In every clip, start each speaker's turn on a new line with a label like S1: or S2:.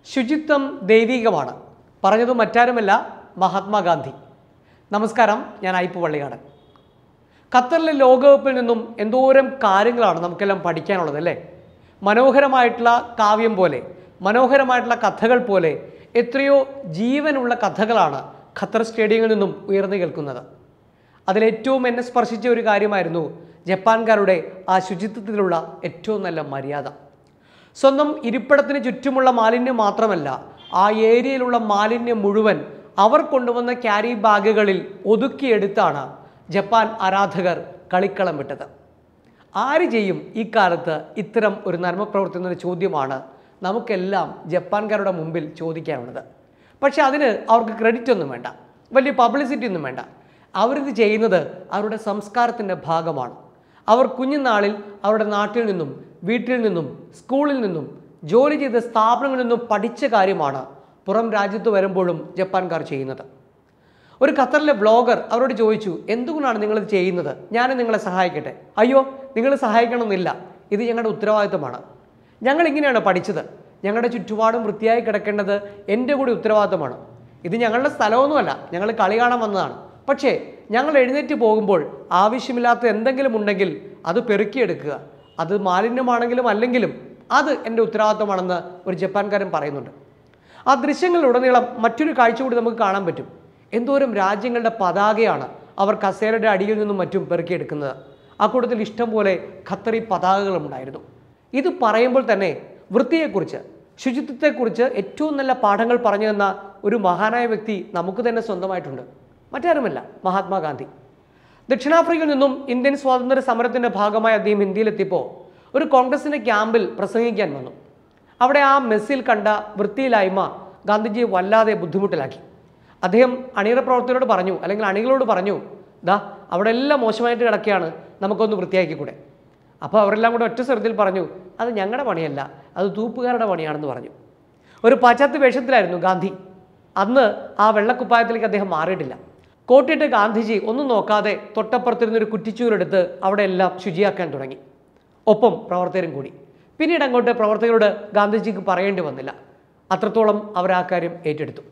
S1: ശുചിത്വം ദൈവികമാണ്. പറഞ്ഞത് മറ്റാരുമല്ല, മഹാത്മാഗാന്ധി. നമസ്കാരം, ഞാൻ ഐപ്പ് വള്ളിയാണ്. ഖത്തറിലെ ലോകകപ്പിൽ നിന്നും എന്തോരം കാര്യങ്ങളാണ് നമുക്കെല്ലാം പഠിക്കാനുള്ളത് അല്ലേ? മനോഹരമായിട്ടുള്ള കാവ്യം പോലെ, മനോഹരമായിട്ടുള്ള കഥകൾ പോലെ എത്രയോ ജീവനുള്ള കഥകളാണ് ഖത്തർ സ്റ്റേഡിയങ്ങളിൽ നിന്നും ഉയർന്നു കേൾക്കുന്നത്. അതിലേറ്റവും എന്നെ സ്പർശിച്ച ഒരു കാര്യമായിരുന്നു ജപ്പാൻകാരുടെ ആ ശുചിത്വത്തിലുള്ള ഏറ്റവും നല്ല മര്യാദ. സ്വന്തം ഇരിപ്പിടത്തിന് ചുറ്റുമുള്ള മാലിന്യം മാത്രമല്ല, ആ ഏരിയയിലുള്ള മാലിന്യം മുഴുവൻ അവർ കൊണ്ടുവന്ന ക്യാരി ബാഗുകളിൽ ഒതുക്കിയെടുത്താണ് ജപ്പാൻ ആരാധകർ കളിക്കളം വിട്ടത്. ആര് ചെയ്യും ഈ കാലത്ത് ഇത്തരം ഒരു നന്മപ്രവൃത്തി എന്നൊരു ചോദ്യമാണ് നമുക്കെല്ലാം ജപ്പാൻകാരുടെ മുമ്പിൽ ചോദിക്കാനുള്ളത്. പക്ഷെ അതിന് അവർക്ക് ക്രെഡിറ്റ് ഒന്നും വേണ്ട, വലിയ പബ്ലിസിറ്റി ഒന്നും വേണ്ട. അവരിത് ചെയ്യുന്നത് അവരുടെ സംസ്കാരത്തിൻ്റെ ഭാഗമാണ്. അവർ കുഞ്ഞുനാളിൽ അവരുടെ നാട്ടിൽ നിന്നും, വീട്ടിൽ നിന്നും, സ്കൂളിൽ നിന്നും, ജോലി ചെയ്ത സ്ഥാപനങ്ങളിൽ നിന്നും പഠിച്ച കാര്യമാണ് പുറം രാജ്യത്ത് വരുമ്പോഴും ജപ്പാൻകാർ ചെയ്യുന്നത്. ഒരു ഖത്തറിലെ ബ്ലോഗർ അവരോട് ചോദിച്ചു, എന്തുകൊണ്ടാണ് നിങ്ങളിത് ചെയ്യുന്നത്? ഞാൻ നിങ്ങളെ സഹായിക്കട്ടെ. അയ്യോ, നിങ്ങൾ സഹായിക്കണമെന്നില്ല, ഇത് ഞങ്ങളുടെ ഉത്തരവാദിത്തമാണ്. ഞങ്ങൾ ഇങ്ങനെയാണ് പഠിച്ചത്. ഞങ്ങളുടെ ചുറ്റുപാടും വൃത്തിയായി കിടക്കേണ്ടത് എൻ്റെ കൂടി ഉത്തരവാദിത്തമാണ്. ഇത് ഞങ്ങളുടെ സ്ഥലമൊന്നുമല്ല, ഞങ്ങൾ കളി കാണാൻ വന്നതാണ്. പക്ഷേ ഞങ്ങൾ എഴുന്നേറ്റ് പോകുമ്പോൾ ആവശ്യമില്ലാത്ത എന്തെങ്കിലും ഉണ്ടെങ്കിൽ അത് പെറുക്കിയെടുക്കുക. അത് മാലിന്യമാണെങ്കിലും അല്ലെങ്കിലും അത് എൻ്റെ ഉത്തരവാദിത്തമാണെന്ന് ഒരു ജപ്പാൻകാരൻ പറയുന്നുണ്ട്. ആ ദൃശ്യങ്ങളിലുടനീളം മറ്റൊരു കാഴ്ച കൂടി നമുക്ക് കാണാൻ പറ്റും. എന്തോരം രാജ്യങ്ങളുടെ പതാകയാണ് അവർ കസേരയുടെ അടിയിൽ നിന്നും മറ്റും പെറുക്കിയെടുക്കുന്നത്. ആ കൂട്ടത്തിൽ ഇഷ്ടം പോലെ ഖത്തറി പതാകകളുണ്ടായിരുന്നു. ഇത് പറയുമ്പോൾ തന്നെ വൃത്തിയെക്കുറിച്ച്, ശുചിത്വത്തെക്കുറിച്ച് ഏറ്റവും നല്ല പാഠങ്ങൾ പറഞ്ഞു തന്ന ഒരു മഹാനായ വ്യക്തി നമുക്ക് തന്നെ സ്വന്തമായിട്ടുണ്ട്. മറ്റാരുമല്ല, മഹാത്മാഗാന്ധി. ദക്ഷിണാഫ്രിക്കയിൽ നിന്നും ഇന്ത്യൻ സ്വാതന്ത്ര്യ സമരത്തിൻ്റെ ഭാഗമായി അദ്ദേഹം ഇന്ത്യയിലെത്തിയപ്പോൾ ഒരു കോൺഗ്രസിൻ്റെ ക്യാമ്പിൽ പ്രസംഗിക്കാൻ വന്നു. അവിടെ ആ മെസ്സിൽ കണ്ട വൃത്തിയില്ലായ്മ ഗാന്ധിജിയെ വല്ലാതെ ബുദ്ധിമുട്ടിലാക്കി. അദ്ദേഹം അണിയറ പ്രവർത്തകരോട് പറഞ്ഞു, അല്ലെങ്കിൽ അണികളോട് പറഞ്ഞു, ദാ അവിടെ എല്ലാം മോശമായിട്ട് കിടക്കുകയാണ്, നമുക്കൊന്ന് വൃത്തിയാക്കിക്കൂടെ? അപ്പോൾ അവരെല്ലാം കൂടെ ഒറ്റ സ്വരത്തിൽ പറഞ്ഞു, അത് ഞങ്ങളുടെ പണിയല്ല, അത് തൂപ്പുകാരുടെ പണിയാണെന്ന് പറഞ്ഞു. ഒരു പാശ്ചാത്യ വേഷത്തിലായിരുന്നു ഗാന്ധി. അന്ന് ആ വെള്ളക്കുപ്പായത്തിലേക്ക് അദ്ദേഹം മാറിയിട്ടില്ല. കോട്ടിട്ട് ഗാന്ധിജി ഒന്നും നോക്കാതെ തൊട്ടപ്പുറത്തിരുന്നൊരു കുറ്റിച്ചൂരെടുത്ത് അവിടെ എല്ലാം ശുചിയാക്കാൻ തുടങ്ങി. ഒപ്പം പ്രവർത്തകരും കൂടി. പിന്നീട് അങ്ങോട്ട് പ്രവർത്തകരോട് ഗാന്ധിജിക്ക് പറയേണ്ടി വന്നില്ല. അത്രത്തോളം അവർ ആ കാര്യം ഏറ്റെടുത്തു.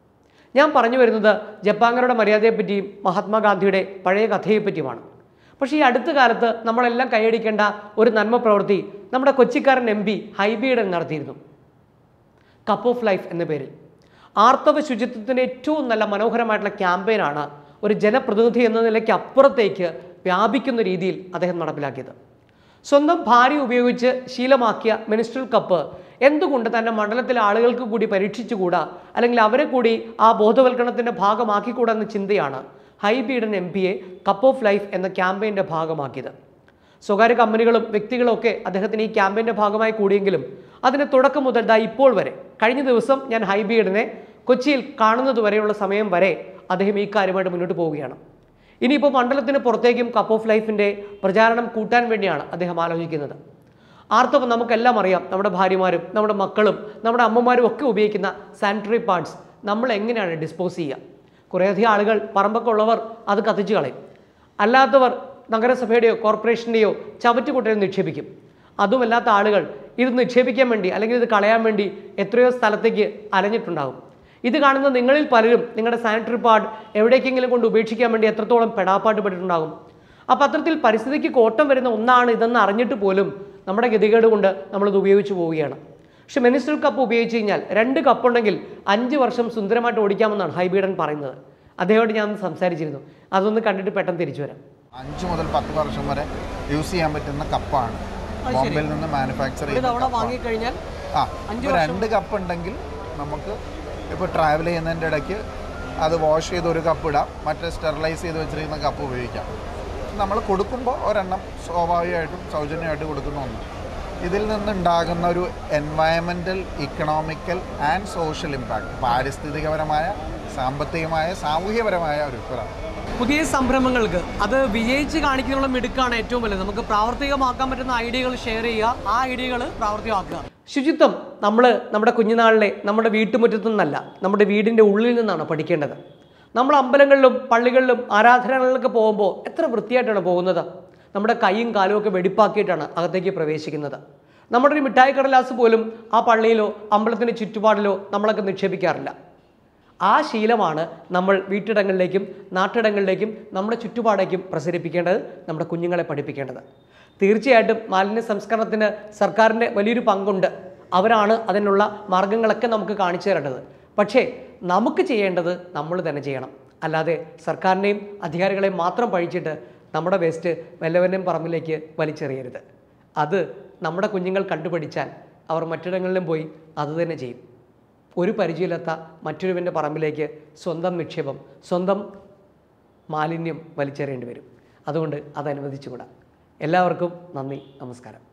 S1: ഞാൻ പറഞ്ഞു വരുന്നത് ജപ്പാൻകാരുടെ മര്യാദയെപ്പറ്റിയും മഹാത്മാഗാന്ധിയുടെ പഴയ കഥയെപ്പറ്റിയുമാണ്. പക്ഷേ ഈ അടുത്ത കാലത്ത് നമ്മളെല്ലാം കൈയടിക്കേണ്ട ഒരു നന്മ പ്രവൃത്തി നമ്മുടെ കൊച്ചിക്കാരൻ MP ഹൈബിയുടെ നടത്തിയിരുന്നു. കപ്പ് ഓഫ് ലൈഫ് എന്ന പേരിൽ ആർത്തവ ശുചിത്വത്തിൻ്റെ ഏറ്റവും നല്ല മനോഹരമായിട്ടുള്ള ക്യാമ്പയിനാണ് ഒരു ജനപ്രതിനിധി എന്ന നിലയ്ക്ക് അപ്പുറത്തേക്ക് വ്യാപിക്കുന്ന രീതിയിൽ അദ്ദേഹം നടപ്പിലാക്കിയത്. സ്വന്തം ഭാര്യ ഉപയോഗിച്ച് ശീലമാക്കിയ മെൻസ്ട്രൽ കപ്പ് എന്തുകൊണ്ട് തൻ്റെ മണ്ഡലത്തിലെ ആളുകൾക്ക് കൂടി പരീക്ഷിച്ചുകൂടാ, അല്ലെങ്കിൽ അവരെ കൂടി ആ ബോധവൽക്കരണത്തിൻ്റെ ഭാഗമാക്കിക്കൂടാ എന്ന ചിന്തയാണ് ഹൈബിയുടെ MPയെ കപ്പ് ഓഫ് ലൈഫ് എന്ന ക്യാമ്പയിൻ്റെ ഭാഗമാക്കിയത്. സ്വകാര്യ കമ്പനികളും വ്യക്തികളും ഒക്കെ അദ്ദേഹത്തിന് ഈ ക്യാമ്പയിൻ്റെ ഭാഗമായി കൂടിയെങ്കിലും അതിന് തുടക്കം മുതൽ ഇപ്പോൾ വരെ, കഴിഞ്ഞ ദിവസം ഞാൻ ഹൈബിയുടെ കൊച്ചിയിൽ കാണുന്നത് വരെയുള്ള സമയം വരെ അദ്ദേഹം ഈ കാര്യമായിട്ട് മുന്നോട്ട് പോവുകയാണ്. ഇനിയിപ്പോൾ മണ്ഡലത്തിന് പുറത്തേക്കും കപ്പ് ഓഫ് ലൈഫിൻ്റെ പ്രചാരണം കൂട്ടാൻ വേണ്ടിയാണ് അദ്ദേഹം ആലോചിക്കുന്നത്. ആർത്തവം നമുക്കെല്ലാം അറിയാം. നമ്മുടെ ഭാര്യമാരും നമ്മുടെ മക്കളും നമ്മുടെ അമ്മമാരും ഒക്കെ ഉപയോഗിക്കുന്ന സാനിറ്ററി പാഡ്സ് നമ്മൾ എങ്ങനെയാണ് ഡിസ്പോസ് ചെയ്യുക? കുറേയധികം ആളുകൾ, പറമ്പൊക്കെ ഉള്ളവർ അത് കത്തിച്ച് കളയും. അല്ലാത്തവർ നഗരസഭയുടെയോ കോർപ്പറേഷൻ്റെയോ ചവറ്റുകുട്ടയിൽ നിക്ഷേപിക്കും. അതുമല്ലാത്ത ആളുകൾ ഇത് നിക്ഷേപിക്കാൻ വേണ്ടി, അല്ലെങ്കിൽ ഇത് കളയാൻ വേണ്ടി എത്രയോ സ്ഥലത്തേക്ക് അലഞ്ഞിട്ടുണ്ടാകും. ഇത് കാണുന്ന നിങ്ങളിൽ പലരും നിങ്ങളുടെ സാനിറ്ററി പാഡ് എവിടേക്കെങ്കിലും കൊണ്ട് ഉപേക്ഷിക്കാൻ വേണ്ടി എത്രത്തോളം പെടാപ്പാട്ട് പെട്ടിട്ടുണ്ടാകും. ആ പത്രത്തിൽ പരിസ്ഥിതിക്ക് കോട്ടം വരുന്ന ഒന്നാണ് ഇതെന്ന് അറിഞ്ഞിട്ട് പോലും നമ്മുടെ ഗതികേട് കൊണ്ട് നമ്മളിത് ഉപയോഗിച്ച് പോവുകയാണ്. പക്ഷെ മെൻസ്ട്രൽ കപ്പ് ഉപയോഗിച്ച് കഴിഞ്ഞാൽ 2 കപ്പ് ഉണ്ടെങ്കിൽ 5 വർഷം സുന്ദരമായിട്ട് ഓടിക്കാമെന്നാണ് ഹൈബീഡൻ പറയുന്നത്. അദ്ദേഹത്തോട് ഞാൻ സംസാരിച്ചിരുന്നു. അതൊന്ന് കണ്ടിട്ട് പെട്ടെന്ന് തിരിച്ചു വരാം.
S2: 5 മുതൽ 10 വർഷം വരെ യൂസ് ചെയ്യാൻ പറ്റുന്ന കപ്പാണ് ബോംബെയിൽ നിന്ന് മാനുഫാക്ചർ ചെയ്യുന്നത്.
S1: വാങ്ങിക്കഴിഞ്ഞാൽ
S2: 2 കപ്പ് ഉണ്ടെങ്കിൽ നമുക്ക് ഇപ്പോൾ ട്രാവൽ ചെയ്യുന്നതിൻ്റെ ഇടയ്ക്ക് അത് വാഷ് ചെയ്ത് ഒരു കപ്പ് ഇടാം, മറ്റേ സ്റ്റെറിലൈസ് ചെയ്ത് വെച്ചിരിക്കുന്ന കപ്പ് ഉപയോഗിക്കാം. നമ്മൾ കൊടുക്കുമ്പോൾ ഒരെണ്ണം സ്വാഭാവികമായിട്ടും സൗജന്യമായിട്ട് കൊടുക്കുന്ന ഒന്ന്. ഇതിൽ നിന്നുണ്ടാകുന്ന ഒരു environmental, economical and social impact, പാരിസ്ഥിതികപരമായ, സാമ്പത്തികമായ, സാമൂഹ്യപരമായ ഒരു ഫലം.
S1: പുതിയ സംരംഭങ്ങൾക്ക് അത് വിജയിച്ച് കാണിക്കാനുള്ള മിടുക്കാണ് ഏറ്റവും വലുത്. നമുക്ക് പ്രാവർത്തികമാക്കാൻ പറ്റുന്ന ഐഡിയകൾ ഷെയർ ചെയ്യുക, ആ ഐഡിയകൾ പ്രാവർത്തികമാക്കുക. ശുചിത്വം നമ്മൾ നമ്മുടെ കുഞ്ഞുനാളിലെ നമ്മുടെ വീട്ടുമുറ്റത്തു നിന്നല്ല, നമ്മുടെ വീടിൻ്റെ ഉള്ളിൽ നിന്നാണ് പഠിക്കേണ്ടത്. നമ്മൾ അമ്പലങ്ങളിലും പള്ളികളിലും ആരാധനാലയങ്ങളിലൊക്കെ പോകുമ്പോൾ എത്ര വൃത്തിയായിട്ടാണ് പോകുന്നത്. നമ്മുടെ കൈയും കാലും ഒക്കെ വെടിപ്പാക്കിയിട്ടാണ് അകത്തേക്ക് പ്രവേശിക്കുന്നത്. നമ്മുടെ ഒരു മിഠായി കടലാസ് പോലും ആ പള്ളിയിലോ അമ്പലത്തിൻ്റെ ചുറ്റുപാടിലോ നമ്മളൊക്കെ നിക്ഷേപിക്കാറില്ല. ആ ശീലമാണ് നമ്മൾ വീട്ടിടങ്ങളിലേക്കും നാട്ടിടങ്ങളിലേക്കും നമ്മുടെ ചുറ്റുപാടേക്കും പ്രസരിപ്പിക്കേണ്ടത്, നമ്മുടെ കുഞ്ഞുങ്ങളെ പഠിപ്പിക്കേണ്ടത്. തീർച്ചയായിട്ടും മാലിന്യ സംസ്കരണത്തിന് സർക്കാരിൻ്റെ വലിയൊരു പങ്കുണ്ട്. അവരാണ് അതിനുള്ള മാർഗങ്ങളൊക്കെ നമുക്ക് കാണിച്ചു തരേണ്ടത്. പക്ഷേ നമുക്ക് ചെയ്യേണ്ടത് നമ്മൾ തന്നെ ചെയ്യണം. അല്ലാതെ സർക്കാരിനെയും അധികാരികളെയും മാത്രം പഴിച്ചിട്ട് നമ്മുടെ വേസ്റ്റ് വല്ലവൻ്റെയും പറമ്പിലേക്ക് വലിച്ചെറിയരുത്. അത് നമ്മുടെ കുഞ്ഞുങ്ങൾ കണ്ടുപഠിച്ചാൽ അവർ മറ്റിടങ്ങളിലും പോയി അതുതന്നെ ചെയ്യും. ഒരു പരിചയമില്ലാത്ത മറ്റൊരുവൻ്റെ പറമ്പിലേക്ക് സ്വന്തം നിക്ഷേപം, സ്വന്തം മാലിന്യം വലിച്ചെറിയേണ്ടി വരും. അതുകൊണ്ട് അത് അനുവദിച്ചുകൂടാ. എല്ലാവർക്കും നന്ദി, നമസ്കാരം.